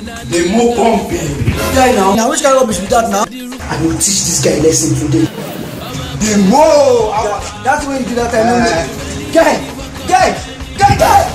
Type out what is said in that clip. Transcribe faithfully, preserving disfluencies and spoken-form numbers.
The more pumping. Guy now. Now which kind of rubbish be that now? I will teach this guy a lesson today. The more. Yeah, that's when you do that time. Uh, guy, guy, guy, guy.